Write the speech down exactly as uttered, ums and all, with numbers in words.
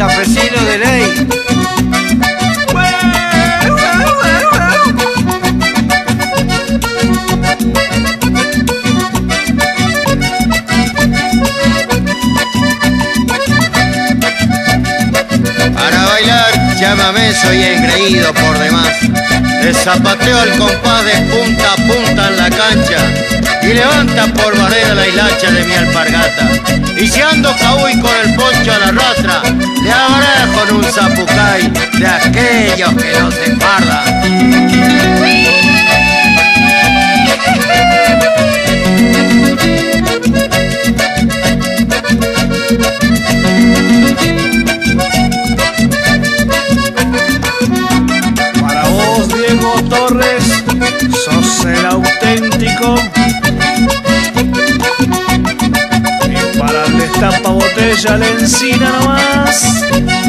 Chafecino de ley. Para bailar, llámame, soy engreído por demás. Le zapateo al compás de punta a punta en la cancha y levanta por barrera la hilacha de mi alpargata. Y si ando caúy con el poncho a la rastra, le agarré con un zapucay de aquellos que no se fardan. Para vos, Diego Torres, sos el auténtico. Y para el destapa botella, la encina nomás.